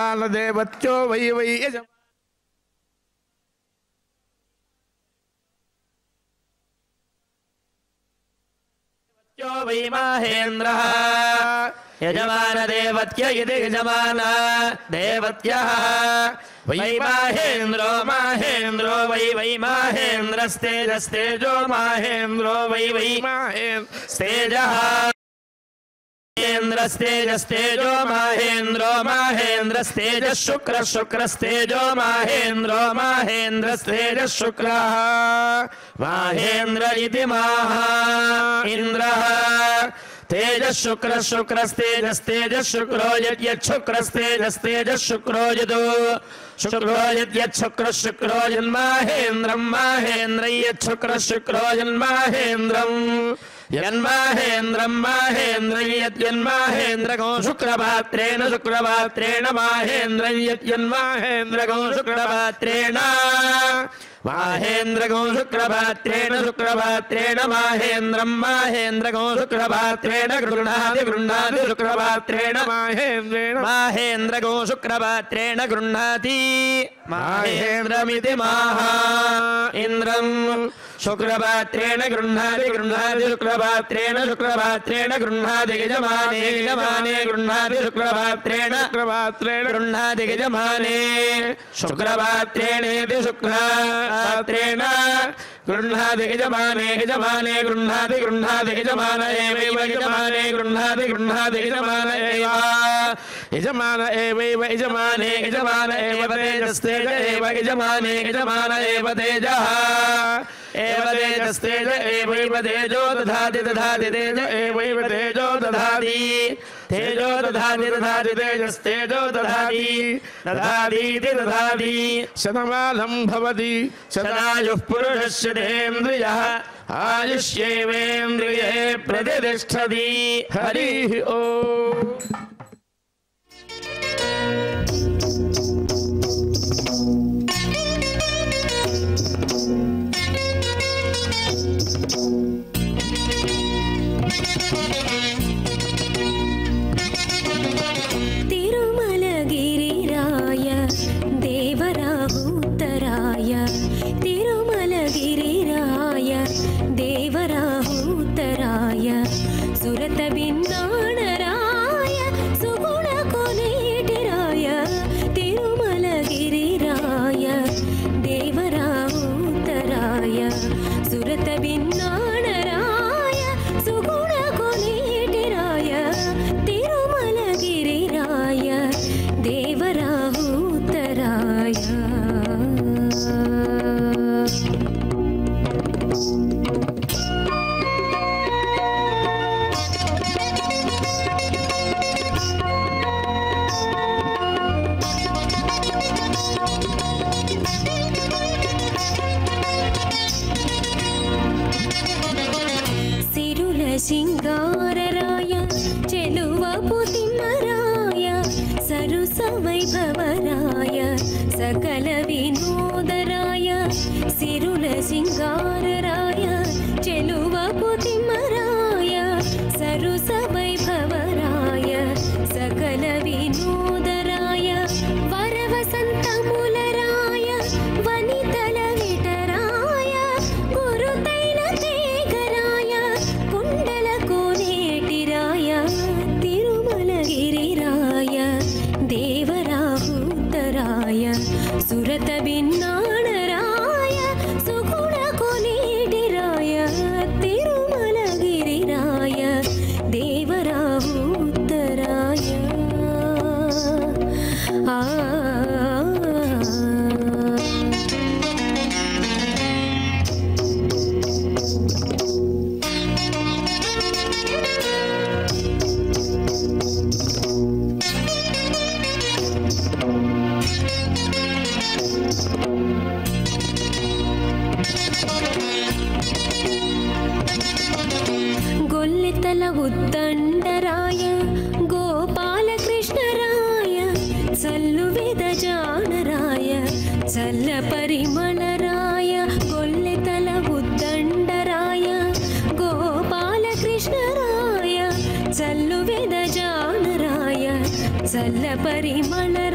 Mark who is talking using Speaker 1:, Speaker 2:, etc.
Speaker 1: యజమాన దేవత్యో why why
Speaker 2: वै महेन्द्रः यजमान देवत्य इति यजमान देवत्यः वै महेन्द्रो महेन्द्रो वै वै महेन्द्रस्तेजस्तेजो महेन्द्रो वै वै महेन्द्रस्तेजः महेन्द्रस्तेजस्तेजो महेन्द्रो महेन्द्रस्तेजः शुक्रः शुक्रस्तेजो महेन्द्रो महेन्द्रस्तेजः शुक्रः महेन्द्र इति इन्द्रः तेजः शुक्रः शुक्रस्तेजस्तेजः शुक्रो यद्यच्छुक्रस्तेजस्तेजः शुक्रो यदो शुक्रो यद्यच्छुक्रः शुक्रो यन्महेन्द्रं महेन्द्र यच्छुक्रः शुक्रो यन्महेन्द्रं यन्महेन्द्रं महेन्द्र यद्यन्महेन्द्रगो शुक्रपात्रेण शुक्रपात्रेण महेन्द्र यद्यन्महेन्द्रगो शुक्रपात्रेण महेन्द्रगो शुक्रपात्रेण शुक्रपात्रेण महेन्द्रं महेन्द्रगो शुक्रपात्रेण गृह्णाति गृह्णाति शुक्रपात्रेण महेन्द्रेण महेन्द्रगो शुक्रपात्रेण गृह्णाति महेन्द्रमिति इन्द्रं शुक्रपात्रेण गृह्णाति गृह्णाति शुक्रपात्रेण शुक्रपात्रेण गृह्णाति यजमाने यजमाने गृह्णाति शुक्रपात्रेण शुक्रपात्रेण गृह्णाति यजमाने शुक्रपात्रेणेति शुक्रपात्रेण गृह्णाति यजमाने यजमाने गृह्णाति गृह्णाति यजमान एवैव यजमाने गृह्णाति गृह्णाति यजमान एव यजमान एवैव यजमाने यजमान एव तेजस्तेज एव यजमाने यजमान एव तेजः एव तेजस्तेज एवैव तेजो दधाति दधाति तेज एवैव तेजो दधाति तेजो दधाति दधाति तेजस्तेजो दधाति दधातीति दधाति
Speaker 1: शतमानं भवति
Speaker 2: शतायुः पुरुषस्य देन्द्रियः आयुष्येवेन्द्रिये प्रतिष्ठति हरिः ओम्
Speaker 3: तिरुमलगिरिराय देवराहुतराय तिरुमलगिरिराय देवराहुतराय सुरतबिन्नाणराय सुगुणकोनेटिराय तिरुमलगिरिराय देवराहुतराय सुरतबिन्नाणराय सुगुणकोनेटिराय तिरुमलगिरिराय देवराहुतराय सिंगारराय चेलुवपुतिमराय सरुसवैभवराय सकल विनोदराय सिरुल सिंगारराय चेलुवपुतिमराय सरुसवैभवराय सकल विनोदराय वरवसन्तमुलराय वनितल विटराय गुरुतैल तेगराय कुण्डल कोनेटिराय तिरुमलगिरिराय देवराहुतराय सुरतबिन्नाणराय सुगुणकोनेटिराय तिरुमलगिरिराय देवराहुतराय गोल्लितल उद्दण्डराय गोपालकृष्णराय चल्लुविदजानराय चल्लपरिमलराय गोल्लितल उद्दण्डराय गोपालकृष्णराय चल्लुविदजानराय चल्लपरिमल